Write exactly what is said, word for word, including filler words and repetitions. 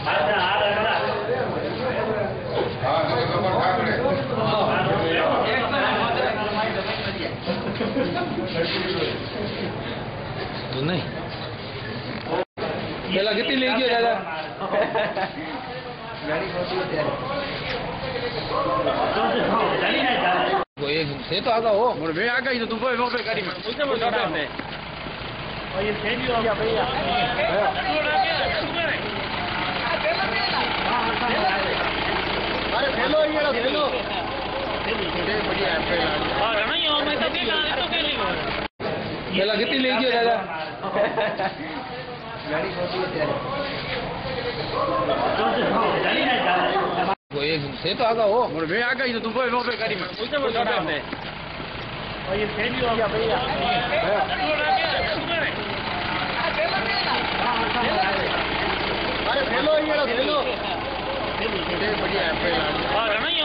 नहीं पहला कितनी ले गया दादा वो एक से तो आगा हो और मैं आगा ही तो तुम वो पे गाड़ी में उसे बोल रहा है और ये सेम ही हो गया भैया अरे फेलो ये लो फेलो बढ़िया है पहला हां नहीं हो मैं तो खेला तो खेली पहला कितनी ले गया दादा गाड़ी छोटी है वो एक से तो आगा हो और मैं आगा ही तो तुम वो पे गाड़ी में उसे बोल रहा है और ये सेम ही हो गया भैया अरे फेलो ये लो फेलो बढ़िया है पहला हां नहीं